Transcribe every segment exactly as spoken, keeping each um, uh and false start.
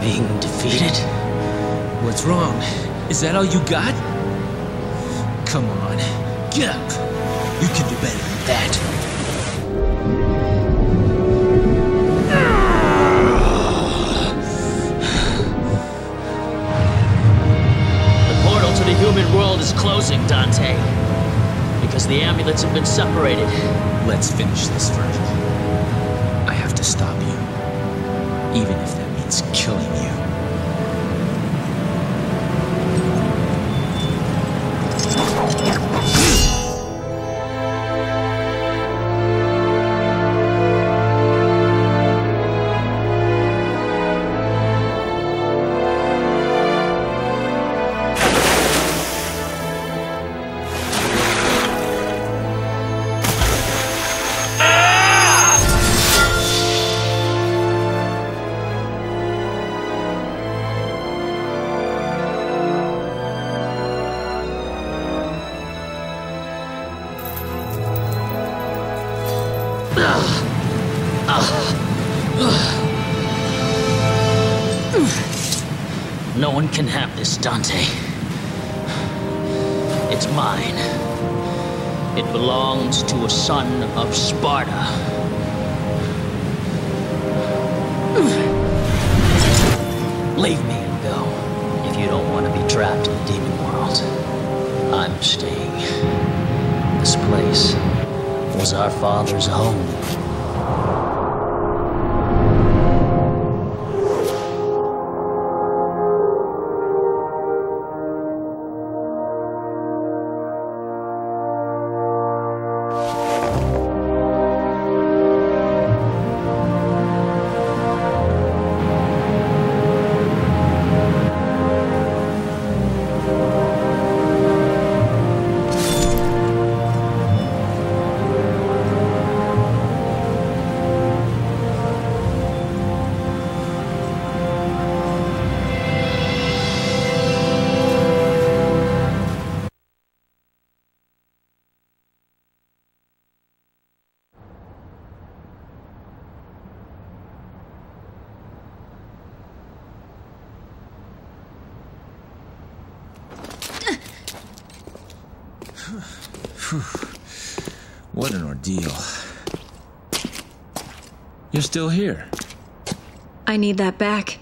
being defeated? What's wrong? Is that all you got? Come on, get up. You can do better than that. The portal to the human world is closing, Dante. Because the amulets have been separated. Let's finish this, Virgil. I have to stop you. Even if that means killing you. No one can have this, Dante. It's mine. It belongs to a son of Sparta. Leave me and go, if you don't want to be trapped in the demon world. I'm staying. This place was our father's home. What an ordeal. You're still here. I need that back.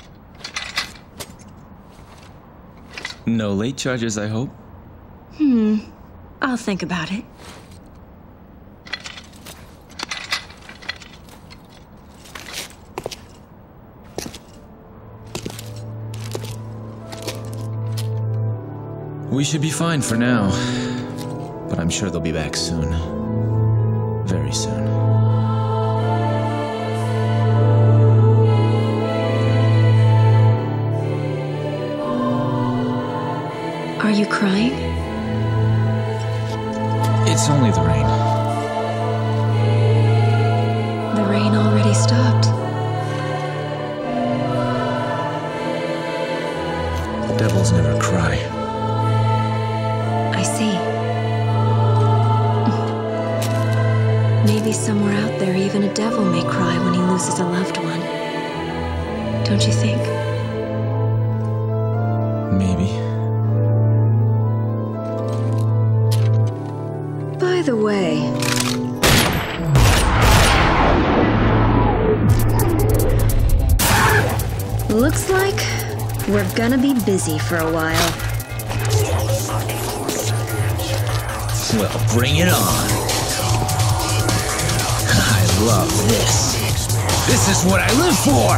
No late charges, I hope? Hmm. I'll think about it. We should be fine for now. But I'm sure they'll be back soon. Very soon. Are you crying? It's only the rain. The rain already stopped. Devils never cry. I see. Maybe somewhere out there, even a devil may cry when he loses a loved one. Don't you think? Maybe. By the way... Looks like we're gonna be busy for a while. Well, bring it on. I love this. This is what I live for!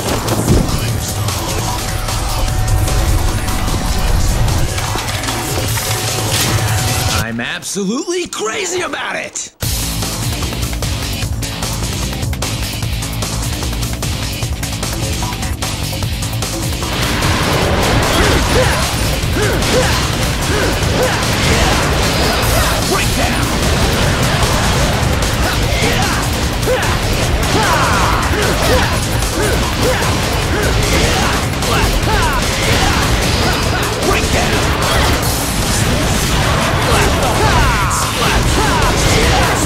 I'm absolutely crazy about it! Breakdown! Breakdown!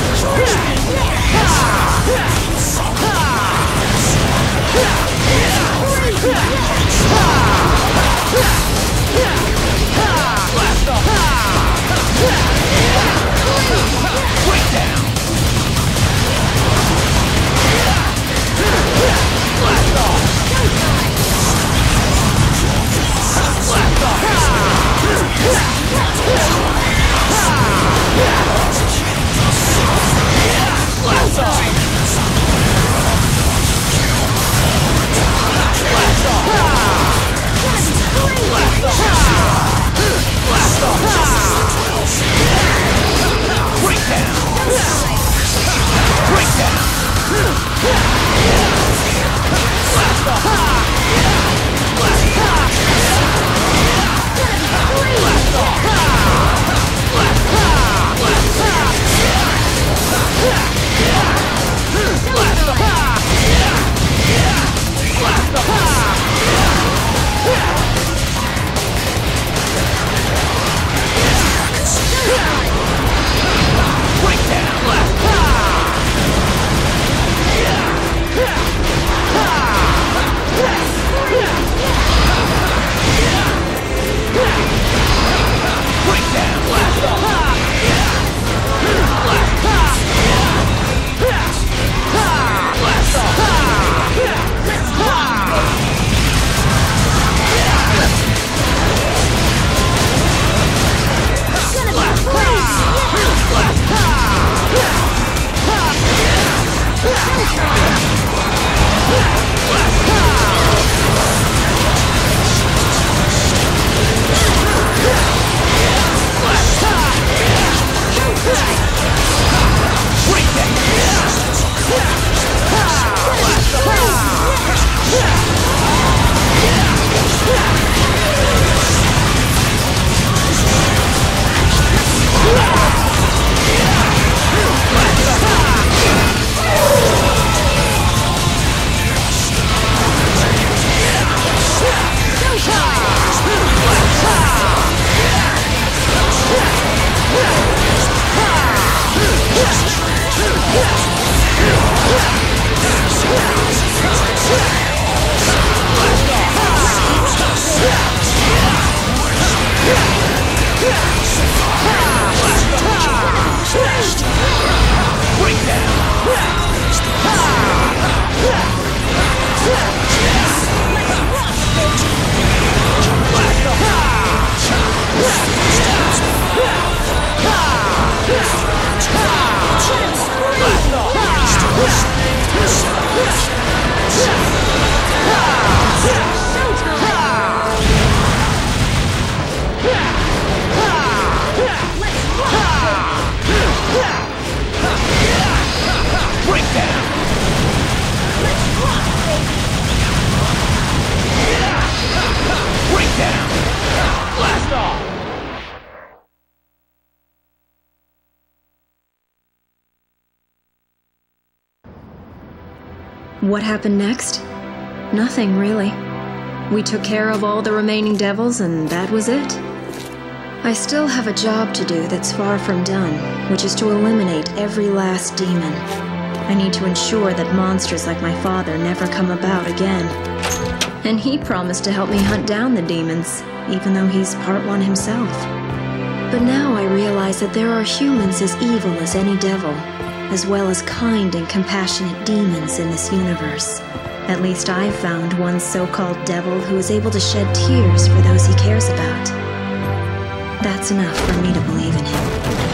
What happened next? Nothing, really. We took care of all the remaining devils, and that was it. I still have a job to do that's far from done, which is to eliminate every last demon. I need to ensure that monsters like my father never come about again. And he promised to help me hunt down the demons, even though he's part one himself. But now I realize that there are humans as evil as any devil, as well as kind and compassionate demons in this universe. At least I've found one so-called devil who is able to shed tears for those he cares about. That's enough for me to believe in him.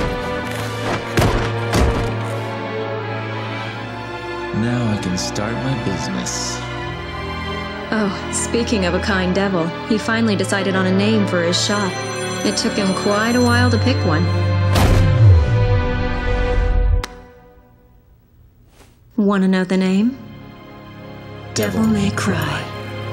Now I can start my business. Oh, speaking of a kind devil, he finally decided on a name for his shop. It took him quite a while to pick one. Want to know the name? Devil May Cry.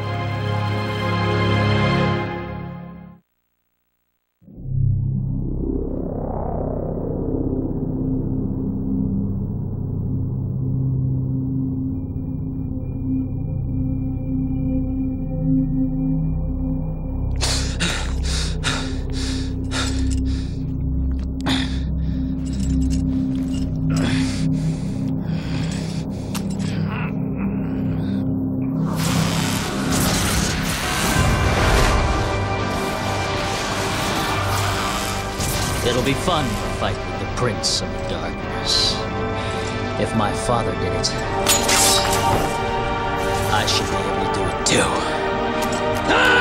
It'll be fun to fight with the Prince of the Darkness. If my father did it, I should be able to do it too. Ah!